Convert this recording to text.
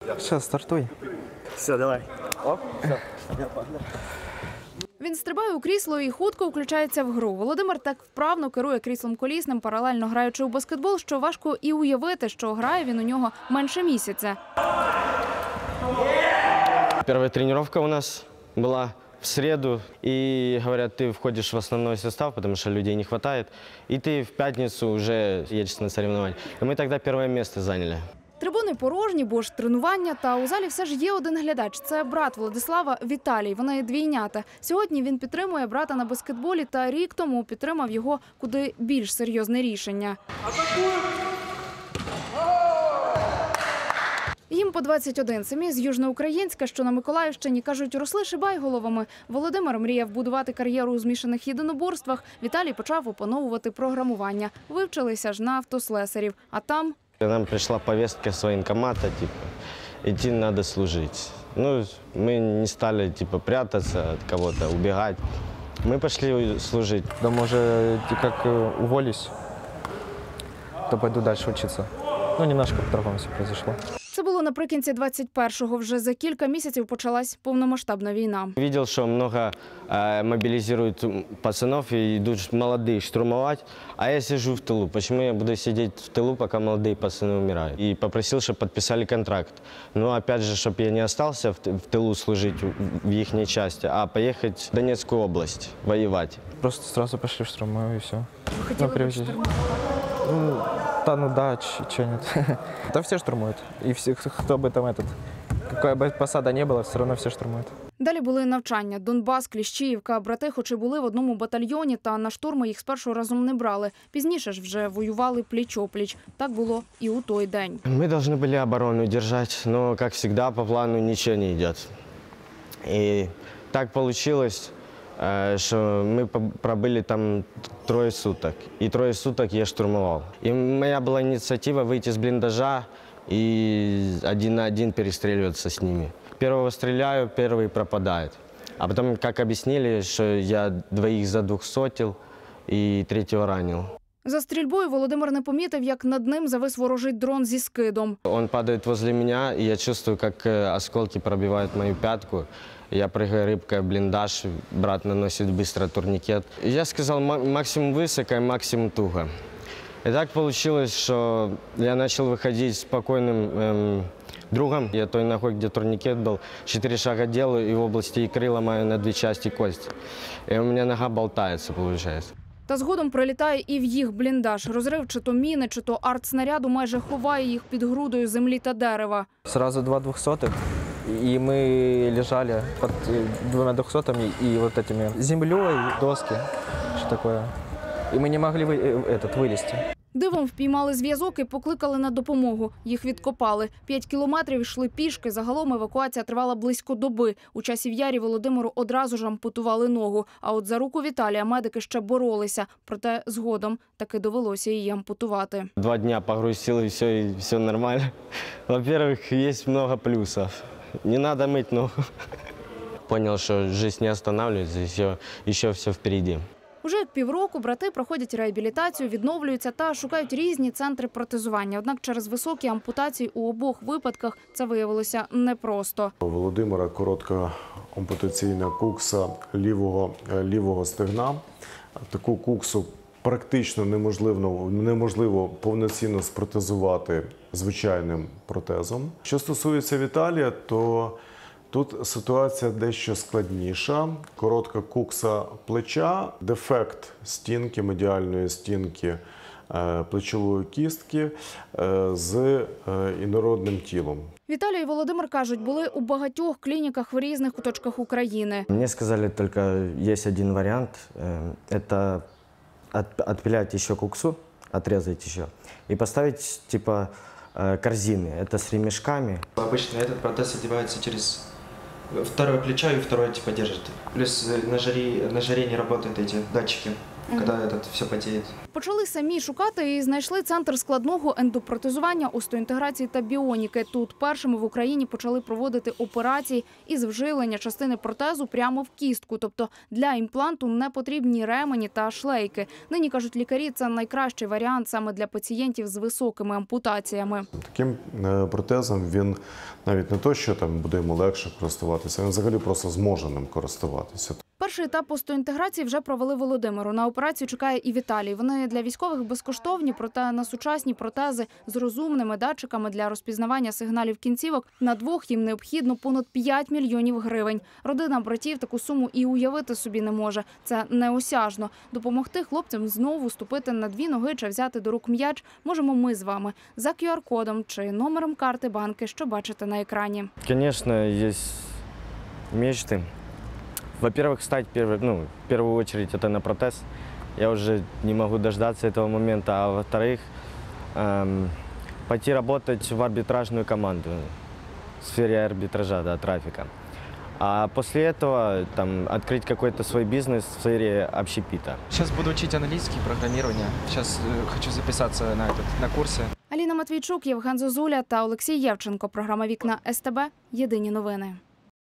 Все, стартуй. Все, давай. Оп, все. Він стрибає у крісло і хутко включається в гру. Володимир так вправно керує кріслом колісним, паралельно граючи у баскетбол, що важко і уявити, що грає він у нього менше місяця. Первая тренировка у нас была в среду, и говорят, ты входишь в основной состав, потому что людей не хватает, и ты в пятницу уже едешь на соревнования. И мы тогда первое место заняли. Трибуни порожні, бо ж тренування, та у залі все ж є один глядач. Це брат Владислава Віталій, вони двійнята. Сьогодні він підтримує брата на баскетболі, та рік тому підтримав його куди більш серйозне рішення. Їм по 21. Самі з Южноукраїнська, що на Миколаївщині, кажуть, росли шибайголовами. Володимир мріяв будувати кар'єру у змішаних єдиноборствах. Віталій почав опановувати програмування. Вивчилися ж на автослесарів, а там… Нам пришла повестка с военкомата, типа, идти надо служить. Ну, мы не стали, типа, прятаться от кого-то, убегать. Мы пошли служить. Да, может, как уволюсь, то пойду дальше учиться. Ну, немножко по-другому все произошло. Це було наприкінці 21-го. Вже за кілька місяців почалась повномасштабна війна. Видел, что много мобилизируют пацанов и идут молодые штурмовать, а я сижу в тылу. Почему я буду сидеть в тылу, пока молодые пацаны умирают? И попросил, чтобы подписали контракт. Но опять же, чтобы я не остался в тылу служить в их части, а поехать в Донецкую область воевать. Просто сразу пошли в штурмовую и все. Хотіли б штурмувати? Ну да, чего нет. Да все штурмуют. И все, кто бы там какая бы посада не была, все равно все штурмуют. Далі були навчання. Донбас, Кліщіївка. Брати хоч і були в одному батальйоні, та на штурми їх спершу разом не брали. Пізніше ж вже воювали пліч-опліч. Так було і у той день. Мы должны были оборону держать, но, как всегда, по плану ничего не идет. И так получилось, что мы пробыли там 3 суток. И 3 суток я штурмовал. И моя была инициатива выйти с блиндажа и 1 на 1 перестреливаться с ними. Первого стреляю, первый пропадает. А потом, как объяснили, что я 2 задвухсотил и 3-го ранил. За стрільбою Володимир не помітив, як над ним завис ворожий дрон зі скидом. Он падает возле меня, и я чувствую, как осколки пробивают мою пятку. Я прыгаю рыбкой в блиндаж, брат наносит быстро турникет. Я сказал, максимум высоко, максимум туго. И так получилось, что я начал выходить с спокойным другом. Я той ногой, где турникет был, 4 шага делаю, и в области икры ломаю на 2 части кость. И у меня нога болтается, получается. Та згодом прилітає і в їх бліндаж. Розрив чи то міни, чи то артснаряду майже ховає їх під грудою землі та дерева. Сразу 2 двухсотых, и мы лежали под 2 двухсотыми и вот этими землей, доски, что такое. И мы не могли вылезти. Дивом впіймали зв'язок і покликали на допомогу. Їх відкопали. 5 кілометрів йшли пішки. Загалом евакуація тривала близько доби. У Часів'ярі Володимиру одразу ж ампутували ногу. А от за руку Віталія медики ще боролися. Проте згодом таки довелося її ампутувати. 2 дня погрузил, и все нормально. Во-первых, есть много плюсов. Не надо мыть ногу. Понял, что жизнь не останавливается, еще все впереди. Уже як півроку брати проходять реабілітацію, відновлюються та шукають різні центри протезування. Однак через високі ампутації у обох випадках це виявилося непросто. У Володимира коротка ампутаційна кукса лівого стегна. Таку куксу практично неможливо повноцінно спротезувати звичайним протезом. Що стосується Віталія, то тут ситуація дещо складніша. Коротка кукса плеча, дефект стінки, медіальної стінки плечової кістки з інородним тілом. Віталій і Володимир кажуть, були у багатьох клініках в різних куточках України. Мне сказали, только есть один вариант. Это отпилять еще куксу, отрезать еще, и поставить типа корзины. Это с ремешками. Обычно этот протез одевается через второе плечо и второе типа держит. Плюс на жаре не работают эти датчики когда все потеет. Почали самі шукати і знайшли центр складного ендопротезування, остеоінтеграції та біоніки. Тут першими в Україні почали проводити операції із вживлення частини протезу прямо в кістку. Тобто для імпланту не потрібні ремені та шлейки. Нині, кажуть лікарі, це найкращий варіант саме для пацієнтів з високими ампутаціями. Таким протезом він навіть не то, що там буде йому легше користуватися, він взагалі просто зможе ним користуватися. Перший етап остеоінтеграції вже провели Володимиру. На операцію чекає і Віталій. Вони для військових безкоштовні, проте на сучасні протези з розумними датчиками для розпізнавання сигналів кінцівок на двох їм необхідно понад 5 мільйонів гривень. Родина братів таку суму і уявити собі не може. Це неосяжно. Допомогти хлопцям знову ступити на дві ноги чи взяти до рук м'яч можемо ми з вами. За QR-кодом чи номером карти банки, що бачите на екрані. Конечно, есть мечты. Во-первых, стать в первую очередь это на протез. Я уже не могу дождаться этого момента. А во-вторых, пойти работать в арбитражную команду в сфере арбитража, да, трафика. А после этого открыть какой-то свой бизнес в сфере общепита. Сейчас буду учить английский, программирование. Сейчас хочу записаться на курсы. Аліна Матвійчук, Євген Зозуля та Олексій Євченко. Програма «Вікна СТБ». Єдині новини.